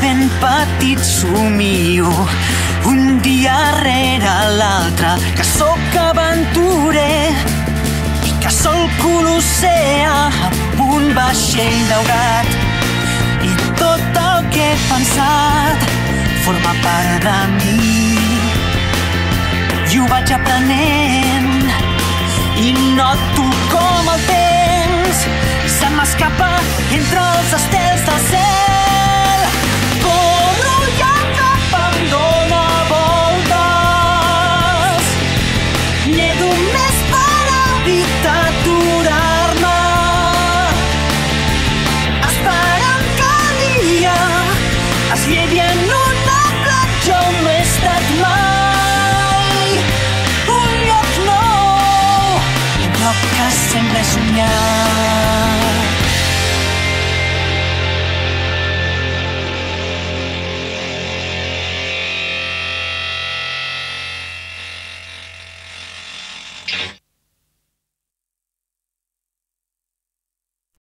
ben petit somio, un dia rere l'altre, que sóc aventurer i que solco l'oceà amb un vaixell daurat. I tot el que he pensat forma part de mi i ho vaig aprenent i noto com el temps se m'escapa entre els estels del cel. Corro ja cap em dóna voltes, nedo més per evitar aturar-me, esperant que el dia es llevi en una platja on no he estat mai. Un lloc nou, un lloc que sembla somiar.